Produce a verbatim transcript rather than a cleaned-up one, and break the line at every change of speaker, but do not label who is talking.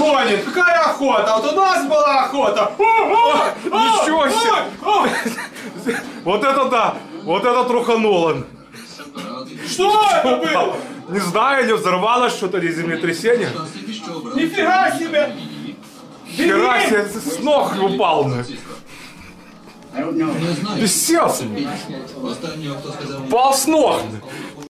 гонит? Какая охота? Вот у нас была охота.
Ничего себе! Вот это да! Вот это трухануло!
Что это было?
Не знаю, не взорвалось что-то или землетрясение.
Нифига себе!
Хера себе, с ног упал. Естественно. Упал с ног.